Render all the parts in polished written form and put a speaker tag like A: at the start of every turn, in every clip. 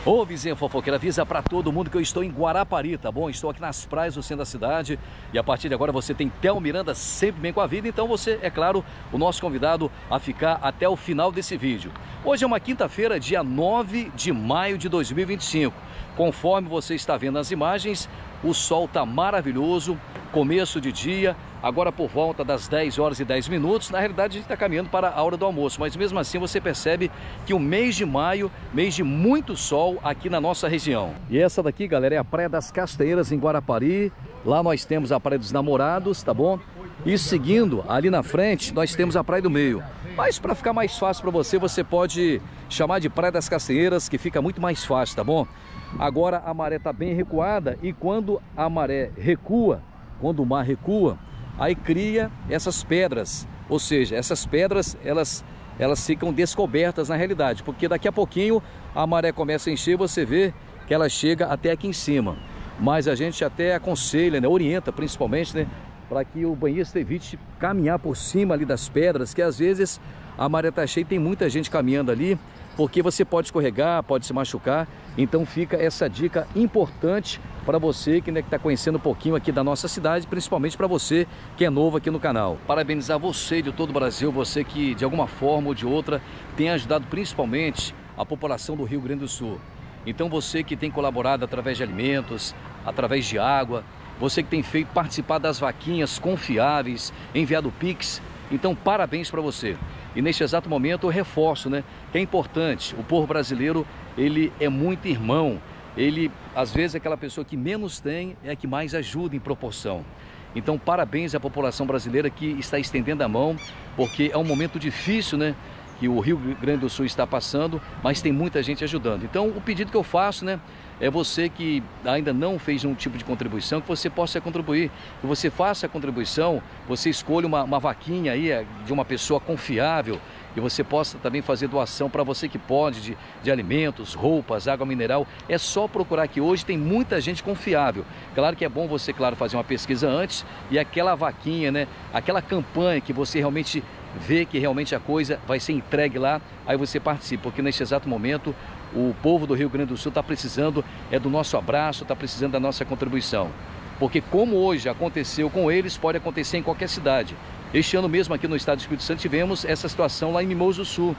A: Ô vizinha fofoqueira, avisa pra todo mundo que eu estou em Guarapari, tá bom? Estou aqui nas praias do centro da cidade e a partir de agora você tem Theo Miranda sempre bem com a vida. Então você, é claro, o nosso convidado a ficar até o final desse vídeo. Hoje é uma quinta-feira, dia 9 de maio de 2025. Conforme você está vendo nas imagens, o sol tá maravilhoso, começo de dia, agora por volta das 10 horas e 10 minutos. Na realidade a gente está caminhando para a hora do almoço, mas mesmo assim você percebe que o mês de maio, mês de muito sol aqui na nossa região. E essa daqui, galera, é a Praia das Castanheiras em Guarapari. Lá nós temos a Praia dos Namorados, tá bom? E seguindo, ali na frente, nós temos a Praia do Meio. Mas para ficar mais fácil para você, você pode chamar de Praia das Castanheiras, que fica muito mais fácil, tá bom? Agora a maré está bem recuada e quando a maré recua, quando o mar recua, aí cria essas pedras. Ou seja, essas pedras, elas ficam descobertas na realidade, porque daqui a pouquinho a maré começa a encher, você vê que ela chega até aqui em cima. Mas a gente até aconselha, né, orienta principalmente, né, para que o banhista evite caminhar por cima ali das pedras, que às vezes a maré está cheia e tem muita gente caminhando ali, porque você pode escorregar, pode se machucar. Então fica essa dica importante para você que está conhecendo um pouquinho aqui da nossa cidade, principalmente para você que é novo aqui no canal. Parabenizar você de todo o Brasil, você que de alguma forma ou de outra tem ajudado principalmente a população do Rio Grande do Sul. Então você que tem colaborado através de alimentos, através de água, você que tem feito participar das vaquinhas confiáveis, enviado Pix, então parabéns para você. E neste exato momento eu reforço, né, que é importante, o povo brasileiro, ele é muito irmão, ele às vezes é aquela pessoa que menos tem, é a que mais ajuda em proporção. Então parabéns à população brasileira que está estendendo a mão, porque é um momento difícil, né, que o Rio Grande do Sul está passando, mas tem muita gente ajudando. Então o pedido que eu faço, né, é você que ainda não fez nenhum tipo de contribuição, que você possa contribuir, que você faça a contribuição, você escolha uma vaquinha aí de uma pessoa confiável, e você possa também fazer doação para você que pode, de alimentos, roupas, água mineral. É só procurar, que hoje tem muita gente confiável. Claro que é bom você, claro, fazer uma pesquisa antes, e aquela vaquinha, né, aquela campanha que você realmente vê que realmente a coisa vai ser entregue lá, aí você participa, porque neste exato momento o povo do Rio Grande do Sul está precisando do nosso abraço, está precisando da nossa contribuição. Porque como hoje aconteceu com eles, pode acontecer em qualquer cidade. Este ano mesmo aqui no estado do Espírito Santo tivemos essa situação lá em Mimoso do Sul.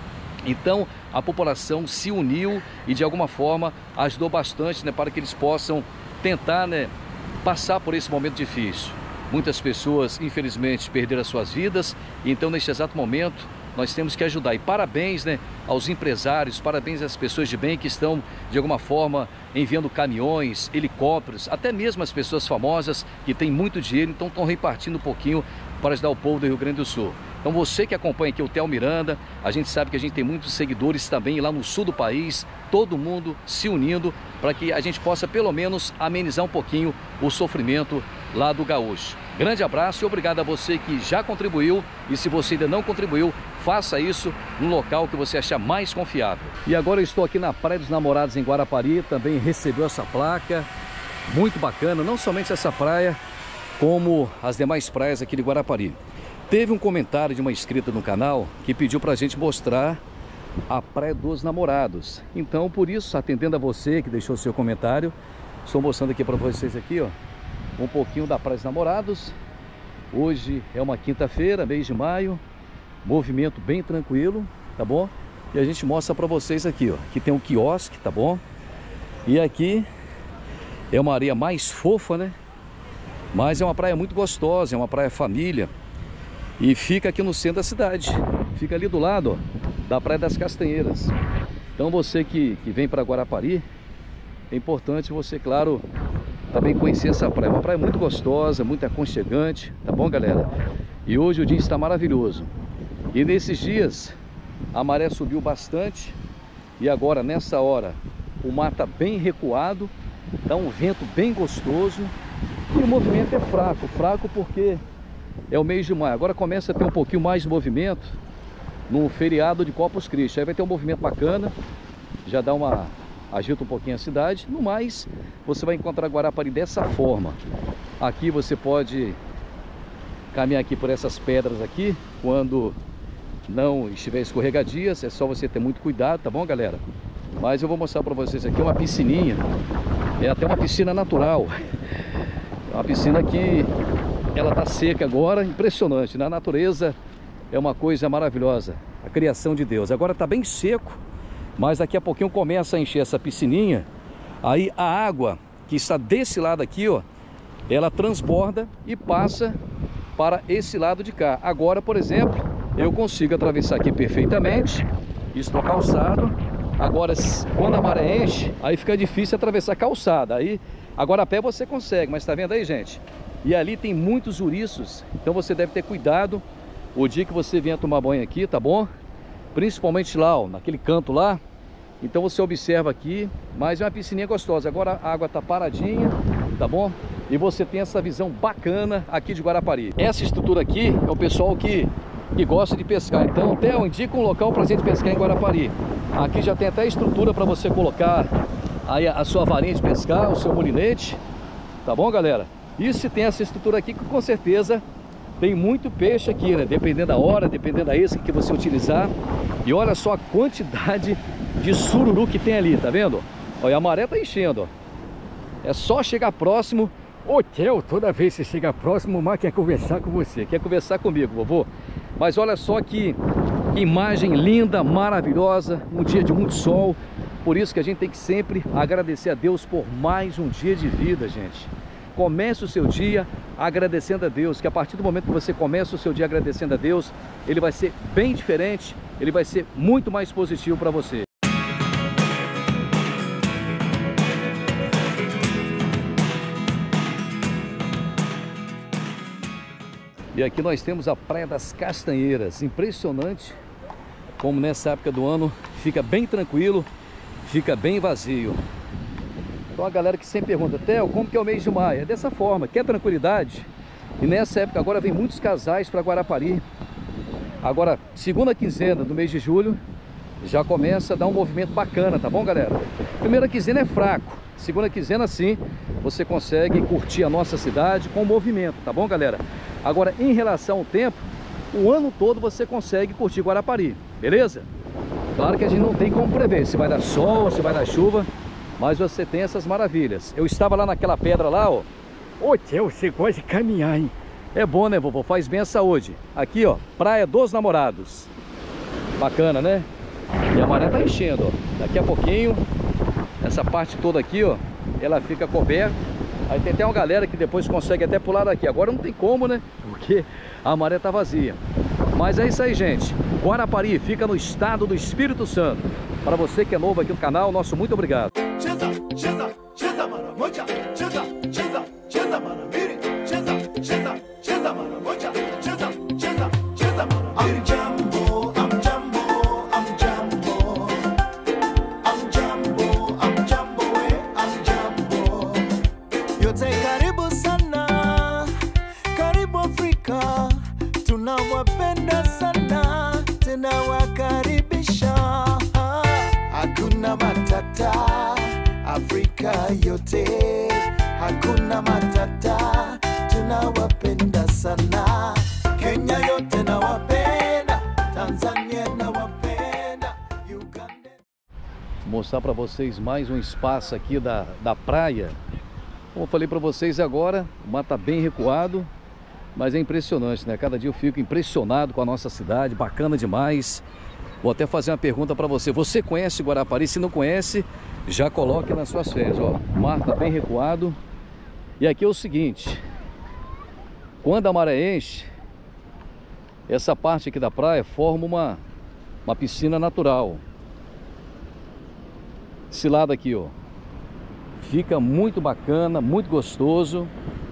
A: Então a população se uniu e de alguma forma ajudou bastante, né, para que eles possam tentar, né, passar por esse momento difícil. Muitas pessoas, infelizmente, perderam as suas vidas, então neste exato momento nós temos que ajudar. E parabéns, né, aos empresários, parabéns às pessoas de bem que estão, de alguma forma, enviando caminhões, helicópteros, até mesmo as pessoas famosas que têm muito dinheiro, então estão repartindo um pouquinho para ajudar o povo do Rio Grande do Sul. Então você que acompanha aqui o Theo Miranda, a gente sabe que a gente tem muitos seguidores também lá no sul do país, todo mundo se unindo para que a gente possa pelo menos amenizar um pouquinho o sofrimento lá do gaúcho. Grande abraço e obrigado a você que já contribuiu, e se você ainda não contribuiu, faça isso no local que você achar mais confiável. E agora eu estou aqui na Praia dos Namorados em Guarapari, também recebeu essa placa, muito bacana, não somente essa praia, como as demais praias aqui de Guarapari. Teve um comentário de uma inscrita no canal que pediu para a gente mostrar a Praia dos Namorados. Então, por isso, atendendo a você que deixou seu comentário, estou mostrando aqui para vocês aqui, ó, um pouquinho da Praia dos Namorados. Hoje é uma quinta-feira, mês de maio, movimento bem tranquilo, tá bom? E a gente mostra para vocês aqui, ó, aqui tem um quiosque, tá bom? E aqui é uma areia mais fofa, né? Mas é uma praia muito gostosa, é uma praia família. E fica aqui no centro da cidade, fica ali do lado, ó, da Praia das Castanheiras. Então você que vem para Guarapari, é importante você, claro, também conhecer essa praia. Uma praia muito gostosa, muito aconchegante, tá bom, galera? E hoje o dia está maravilhoso. E nesses dias a maré subiu bastante, e agora nessa hora o mar está bem recuado, dá um vento bem gostoso, e o movimento é fraco porque é o mês de maio. Agora começa a ter um pouquinho mais de movimento no feriado de Corpus Christi. Aí vai ter um movimento bacana, já dá agita um pouquinho a cidade. No mais, você vai encontrar Guarapari dessa forma. Aqui você pode caminhar aqui por essas pedras aqui, quando não estiver escorregadias. É só você ter muito cuidado, tá bom, galera? Mas eu vou mostrar para vocês aqui uma piscininha. É até uma piscina natural. É uma piscina que ela tá seca agora, impressionante. Na natureza é uma coisa maravilhosa, a criação de Deus. Agora tá bem seco, mas daqui a pouquinho começa a encher essa piscininha. Aí a água que está desse lado aqui, ó, ela transborda e passa para esse lado de cá. Agora, por exemplo, eu consigo atravessar aqui perfeitamente. Estou calçado. Agora, quando a maré enche, aí fica difícil atravessar a calçada. Aí, agora a pé você consegue, mas tá vendo aí, gente? E ali tem muitos ouriços, então você deve ter cuidado o dia que você vier tomar banho aqui, tá bom? Principalmente lá, ó, naquele canto lá. Então você observa aqui, mas é uma piscininha gostosa. Agora a água tá paradinha, tá bom? E você tem essa visão bacana aqui de Guarapari. Essa estrutura aqui é o pessoal que gosta de pescar. Então, Theo, indica um local para a gente pescar em Guarapari. Aqui já tem até estrutura para você colocar aí a sua varinha de pescar, o seu molinete, tá bom, galera? E se tem essa estrutura aqui, que com certeza tem muito peixe aqui, né? Dependendo da hora, dependendo da isca que você utilizar. E olha só a quantidade de sururu que tem ali, tá vendo? Olha, a maré tá enchendo, ó. É só chegar próximo. Ô, Theo, toda vez que você chega próximo, o mar quer conversar com você, quer conversar comigo, vovô. Mas olha só que imagem linda, maravilhosa, um dia de muito sol. Por isso que a gente tem que sempre agradecer a Deus por mais um dia de vida, gente. Comece o seu dia agradecendo a Deus, que a partir do momento que você começa o seu dia agradecendo a Deus, ele vai ser bem diferente, ele vai ser muito mais positivo para você. E aqui nós temos a Praia das Castanheiras. Impressionante como nessa época do ano fica bem tranquilo, fica bem vazio. Então a galera que sempre pergunta, Theo, como que é o mês de maio? É dessa forma, quer tranquilidade? E nessa época agora vem muitos casais para Guarapari. Agora, segunda quinzena do mês de julho, já começa a dar um movimento bacana, tá bom, galera? Primeira quinzena é fraco, segunda quinzena sim, você consegue curtir a nossa cidade com movimento, tá bom, galera? Agora, em relação ao tempo, o ano todo você consegue curtir Guarapari, beleza? Claro que a gente não tem como prever se vai dar sol, se vai dar chuva, mas você tem essas maravilhas. Eu estava lá naquela pedra lá, ó. Ô, Theo, você gosta de caminhar, hein? É bom, né, vovô? Faz bem a saúde. Aqui, ó, Praia dos Namorados. Bacana, né? E a maré tá enchendo, ó. Daqui a pouquinho, essa parte toda aqui, ó, ela fica coberta. Aí tem até uma galera que depois consegue até pular daqui. Agora não tem como, né? Porque a maré tá vazia. Mas é isso aí, gente. Guarapari fica no estado do Espírito Santo. Para você que é novo aqui no canal, nosso muito obrigado.
B: Tunawapenda sana, tunawakaribisha. Hakuna matata, Afrika yote. Hakuna matata, tunawapenda sana. Kenya yote nawapenda, Tanzania nawapenda, Uganda.
A: Vou mostrar para vocês mais um espaço aqui da praia. Como eu falei para vocês agora, o mar tá bem recuado. Mas é impressionante, né? Cada dia eu fico impressionado com a nossa cidade, bacana demais. Vou até fazer uma pergunta para você. Você conhece Guarapari? Se não conhece, já coloque nas suas férias, ó. O mar tá bem recuado. E aqui é o seguinte. Quando a maré enche, essa parte aqui da praia forma uma piscina natural. Esse lado aqui, ó. Fica muito bacana, muito gostoso.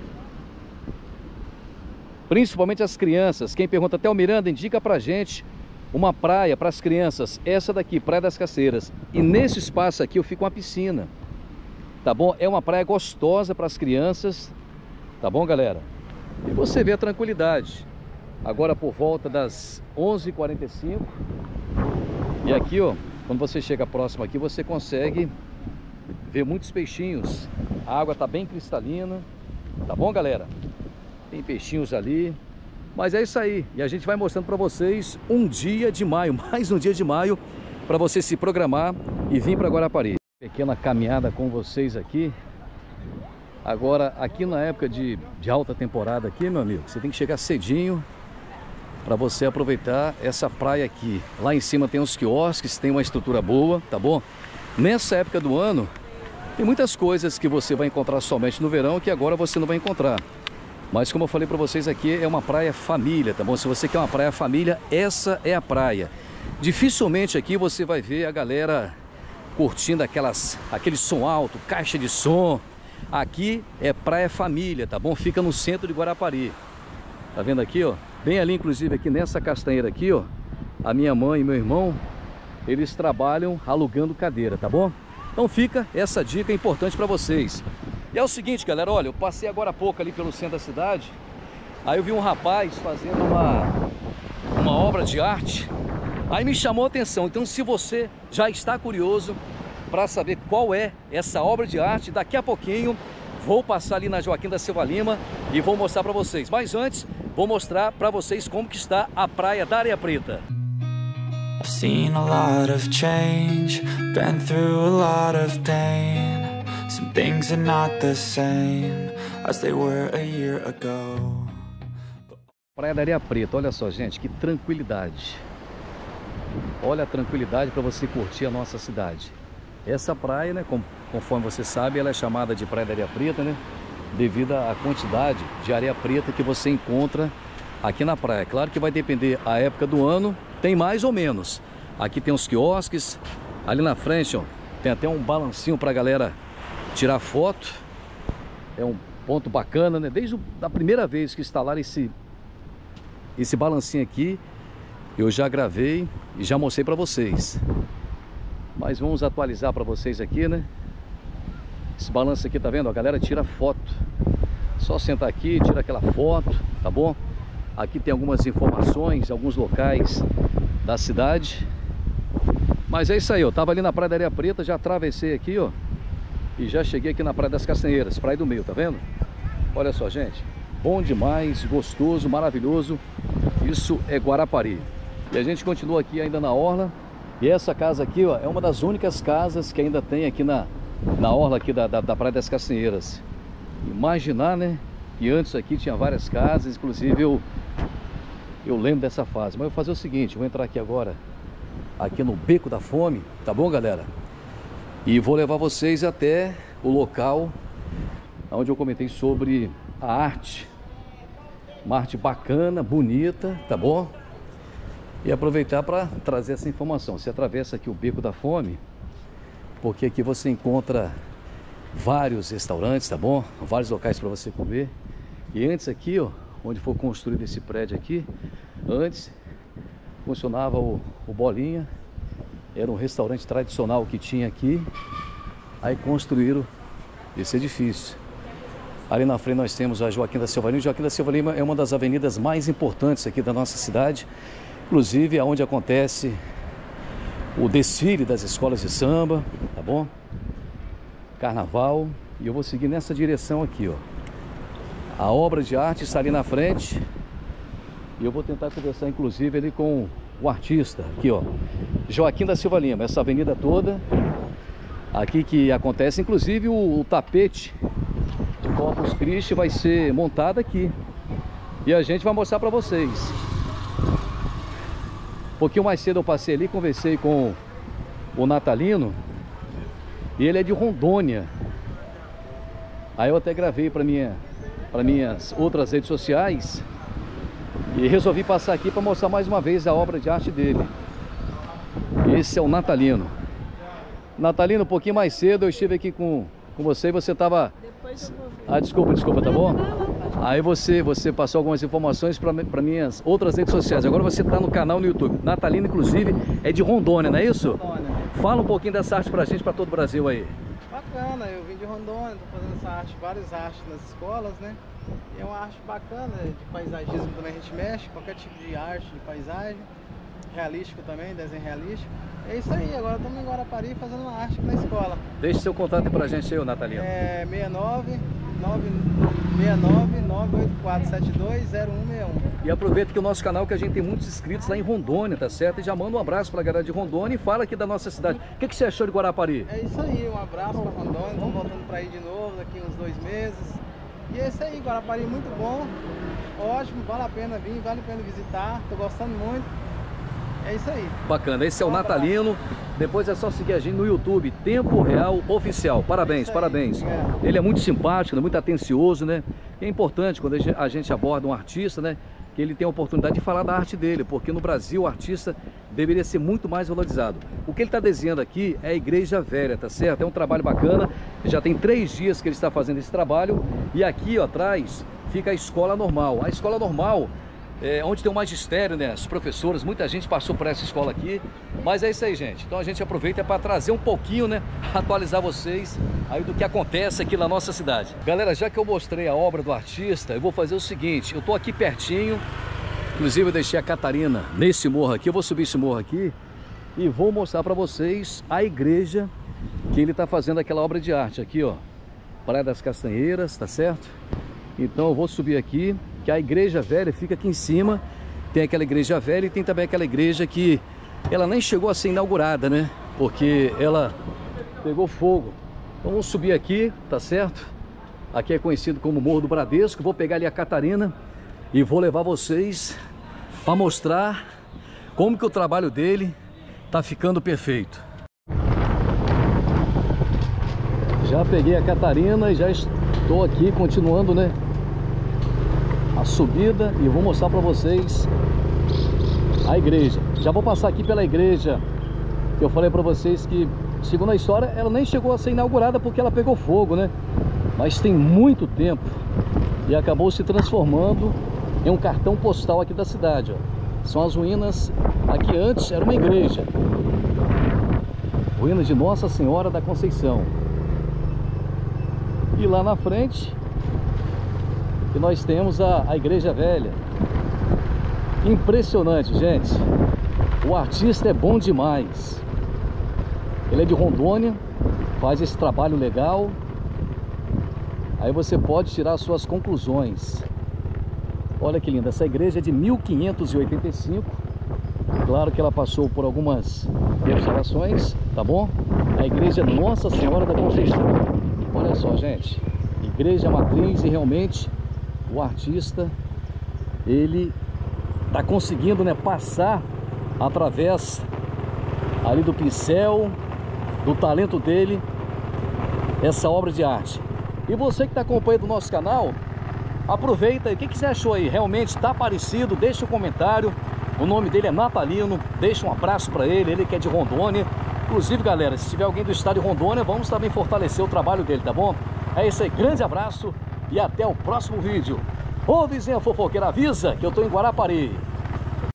A: Principalmente as crianças. Quem pergunta, Theo Miranda, indica pra gente uma praia para as crianças. Essa daqui, Praia das Castanheiras. E nesse espaço aqui eu fico uma piscina. Tá bom? É uma praia gostosa para as crianças. Tá bom, galera? E você vê a tranquilidade. Agora por volta das 11h45. E aqui, ó, quando você chega próximo aqui, você consegue ver muitos peixinhos. A água tá bem cristalina. Tá bom, galera? Tem peixinhos ali. Mas é isso aí. E a gente vai mostrando para vocês um dia de maio. Mais um dia de maio para você se programar e vir para Guarapari. Pequena caminhada com vocês aqui. Agora, aqui na época de alta temporada aqui, meu amigo, você tem que chegar cedinho para você aproveitar essa praia aqui. Lá em cima tem uns quiosques, tem uma estrutura boa, tá bom? Nessa época do ano, tem muitas coisas que você vai encontrar somente no verão que agora você não vai encontrar. Mas como eu falei para vocês aqui, é uma praia família, tá bom? Se você quer uma praia família, essa é a praia. Dificilmente aqui você vai ver a galera curtindo aquele som alto, caixa de som. Aqui é praia família, tá bom? Fica no centro de Guarapari. Tá vendo aqui, ó? Bem ali, inclusive, aqui nessa castanheira aqui, ó. A minha mãe e meu irmão, eles trabalham alugando cadeira, tá bom? Então fica essa dica importante para vocês. E é o seguinte, galera, olha, eu passei agora há pouco ali pelo centro da cidade. Aí eu vi um rapaz fazendo uma obra de arte. Aí me chamou a atenção. Então, se você já está curioso para saber qual é essa obra de arte, daqui a pouquinho vou passar ali na Joaquim da Silva Lima e vou mostrar para vocês. Mas antes, vou mostrar para vocês como que está a praia da Areia Preta.
C: I've seen a lot of change, been through a lot of pain. Some things are not the same as they were a year ago.
A: Praia da Areia Preta, olha só, gente, que tranquilidade. Olha a tranquilidade para você curtir a nossa cidade. Essa praia, né, conforme você sabe, ela é chamada de Praia da Areia Preta, né, devido à quantidade de areia preta que você encontra aqui na praia. Claro que vai depender a época do ano, tem mais ou menos. Aqui tem os quiosques, ali na frente, ó, tem até um balancinho para a galera tirar foto. É um ponto bacana, né? Desde a primeira vez que instalaram esse balancinho aqui, eu já gravei e já mostrei para vocês. Mas vamos atualizar para vocês aqui, né? Esse balanço aqui, tá vendo? A galera tira foto. Só sentar aqui, tira aquela foto, tá bom? Aqui tem algumas informações, alguns locais da cidade. Mas é isso aí, ó. Tava ali na Praia da Areia Preta, já atravessei aqui, ó. E já cheguei aqui na Praia das Castanheiras, Praia do Meio, tá vendo? Olha só, gente. Bom demais, gostoso, maravilhoso. Isso é Guarapari. E a gente continua aqui ainda na orla. E essa casa aqui, ó, é uma das únicas casas que ainda tem aqui na orla aqui da Praia das Castanheiras. Imaginar, né, que antes aqui tinha várias casas. Inclusive eu lembro dessa fase. Mas eu vou fazer o seguinte, vou entrar aqui agora, aqui no Beco da Fome, tá bom, galera? E vou levar vocês até o local onde eu comentei sobre a arte. Uma arte bacana, bonita, tá bom? E aproveitar para trazer essa informação. Você atravessa aqui o Beco da Fome, porque aqui você encontra vários restaurantes, tá bom? Vários locais para você comer. E antes aqui, ó, onde foi construído esse prédio aqui, antes funcionava o Bolinha. Era um restaurante tradicional que tinha aqui. Aí construíram esse edifício. Ali na frente nós temos a Joaquim da Silva Lima. Joaquim da Silva Lima é uma das avenidas mais importantes aqui da nossa cidade. Inclusive é onde acontece o desfile das escolas de samba, tá bom? Carnaval. E eu vou seguir nessa direção aqui, ó. A obra de arte está ali na frente. E eu vou tentar conversar inclusive ali com o artista, aqui, ó, Joaquim da Silva Lima. Essa avenida toda aqui que acontece, inclusive o tapete de Corpus Christi vai ser montado aqui. E a gente vai mostrar para vocês. Um pouquinho mais cedo eu passei ali, conversei com o Natalino. E ele é de Rondônia. Aí eu até gravei para minhas outras redes sociais. E resolvi passar aqui para mostrar mais uma vez a obra de arte dele. Esse é o Natalino. Natalino, um pouquinho mais cedo eu estive aqui com você e você estava... Ah, desculpa, tá bom? Aí você passou algumas informações para minhas outras redes sociais. Agora você está no canal no YouTube. Natalino, inclusive, é de Rondônia, não é isso?
D: Rondônia.
A: Fala um pouquinho dessa arte pra gente, para todo o Brasil aí.
D: Bacana, eu vim de Rondônia, tô fazendo essa arte, várias artes nas escolas, né? E é uma arte bacana, de paisagismo também a gente mexe, qualquer tipo de arte, de paisagem. Realístico também, desenho realístico. É isso aí, agora estamos em Guarapari fazendo uma arte na escola.
A: Deixe seu contato pra gente aí, Natalino.
D: É 69 969-98472-0161.
A: E aproveita que o nosso canal, que a gente tem muitos inscritos lá em Rondônia, tá certo? E já manda um abraço pra galera de Rondônia e fala aqui da nossa cidade. O que você achou de Guarapari?
D: É isso aí, um abraço pra Rondônia, estamos voltando pra ir de novo daqui uns 2 meses. E é isso aí, Guarapari muito bom, ótimo, vale a pena vir, vale a pena visitar, tô gostando muito. É isso aí.
A: Bacana, esse é o Natalino. Depois é só seguir a gente no YouTube, Tempo Real Oficial. Parabéns, parabéns.
D: Obrigado.
A: Ele é muito simpático, muito atencioso, né? É importante quando a gente aborda um artista, né? Que ele tem a oportunidade de falar da arte dele, porque no Brasil o artista deveria ser muito mais valorizado. O que ele está desenhando aqui é a Igreja Velha, tá certo? É um trabalho bacana, já tem 3 dias que ele está fazendo esse trabalho. E aqui ó, atrás fica a Escola Normal. A Escola Normal é onde tem o magistério, né? As professoras, muita gente passou por essa escola aqui. Mas é isso aí, gente. Então a gente aproveita para trazer um pouquinho, né? Atualizar vocês aí do que acontece aqui na nossa cidade. Galera, já que eu mostrei a obra do artista, eu vou fazer o seguinte. Eu tô aqui pertinho. Inclusive eu deixei a Catarina nesse morro aqui. Eu vou subir esse morro aqui e vou mostrar para vocês a igreja que ele tá fazendo aquela obra de arte. Aqui, ó. Praia das Castanheiras, tá certo? Então eu vou subir aqui, que a Igreja Velha fica aqui em cima. Tem aquela Igreja Velha e tem também aquela igreja que ela nem chegou a ser inaugurada, né? Porque ela pegou fogo. Então vamos subir aqui, tá certo? Aqui é conhecido como Morro do Bradesco. Vou pegar ali a Catarina e vou levar vocês para mostrar como que o trabalho dele tá ficando perfeito. Já peguei a Catarina e já estou aqui continuando, né? A subida e vou mostrar para vocês a igreja. Já vou passar aqui pela igreja que eu falei para vocês que, segundo a história, ela nem chegou a ser inaugurada porque ela pegou fogo, né? Mas tem muito tempo e acabou se transformando em um cartão postal aqui da cidade, ó. São as ruínas. Aqui antes era uma igreja, ruína de Nossa Senhora da Conceição. E lá na frente que nós temos a Igreja Velha. Impressionante, gente. O artista é bom demais. Ele é de Rondônia, faz esse trabalho legal. Aí você pode tirar suas conclusões. Olha que linda, essa igreja é de 1585. Claro que ela passou por algumas restaurações, tá bom? A igreja Nossa Senhora da Conceição. Olha só, gente. Igreja matriz, e realmente o artista, ele tá conseguindo, né, passar através ali do pincel, do talento dele, essa obra de arte. E você que está acompanhando o nosso canal, aproveita aí, o que você achou aí? Realmente está parecido? Deixa um comentário. O nome dele é Natalino, deixa um abraço para ele que é de Rondônia. Inclusive, galera, se tiver alguém do estado de Rondônia, vamos também fortalecer o trabalho dele, tá bom? É isso aí, grande abraço e até o próximo vídeo. Ô vizinha fofoqueira, avisa que eu tô em Guarapari.